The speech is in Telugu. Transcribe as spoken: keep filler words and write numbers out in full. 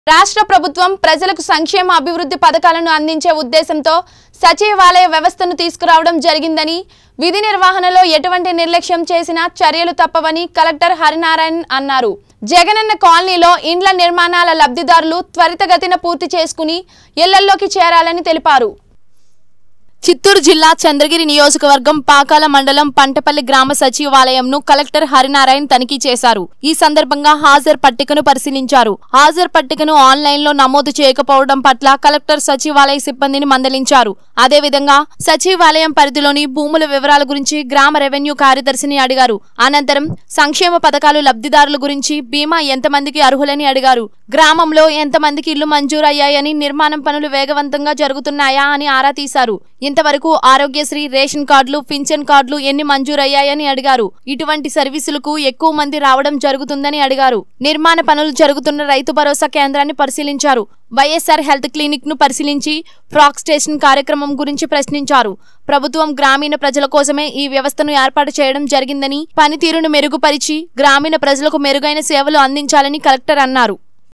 రాష్ట్ర ప్రభుత్వం ప్రజలకు సంక్షేమ అభివృద్ధి పథకాలను అందించే ఉద్దేశంతో సచివాలయ వ్యవస్థను తీసుకురావడం జరిగిందని, విధి నిర్వహణలో ఎటువంటి నిర్లక్ష్యం చేసినా చర్యలు తప్పవని కలెక్టర్ హరినారాయణ్ అన్నారు. జగనన్న కాలనీలో ఇండ్ల నిర్మాణాల లబ్ధిదారులు త్వరితగతిన పూర్తి చేసుకుని ఇళ్లలోకి చేరాలని తెలిపారు. చిత్తూరు జిల్లా చంద్రగిరి నియోజకవర్గం పాకాల మండలం పంటపల్లి గ్రామ సచివాలయంను కలెక్టర్ హరినారాయణ్ తనిఖీ చేశారు. ఈ సందర్భంగా హాజరు పట్టికను పరిశీలించారు. హాజరు పట్టికను ఆన్లైన్ లో నమోదు చేయకపోవడం పట్ల కలెక్టర్ సచివాలయ సిబ్బందిని మందలించారు. అదేవిధంగా సచివాలయం పరిధిలోని భూముల వివరాల గురించి గ్రామ రెవెన్యూ కార్యదర్శిని అడిగారు. అనంతరం సంక్షేమ పథకాలు లబ్ధిదారుల గురించి, బీమా ఎంతమందికి అర్హులని అడిగారు. గ్రామంలో ఎంతమందికి ఇళ్లు మంజూరయ్యాయని, నిర్మాణం పనులు వేగవంతంగా జరుగుతున్నాయా అని ఆరా తీశారు. ఇంతవరకు ఆరోగ్యశ్రీ, రేషన్ కార్డులు, పింఛన్ కార్డులు ఎన్ని మంజూరయ్యాయని అడిగారు. ఇటువంటి సర్వీసులకు ఎక్కువ మంది రావడం జరుగుతుందని అడిగారు. నిర్మాణ పనులు జరుగుతున్న రైతు భరోసా కేంద్రాన్ని పరిశీలించారు. వైఎస్ఆర్ హెల్త్ క్లినిక్ ను పరిశీలించి ఫ్రాక్ స్టేషన్ కార్యక్రమం గురించి ప్రశ్నించారు. ప్రభుత్వం గ్రామీణ ప్రజల కోసమే ఈ వ్యవస్థను ఏర్పాటు చేయడం జరిగిందని, పనితీరును మెరుగుపరిచి గ్రామీణ ప్రజలకు మెరుగైన సేవలు అందించాలని కలెక్టర్ అన్నారు.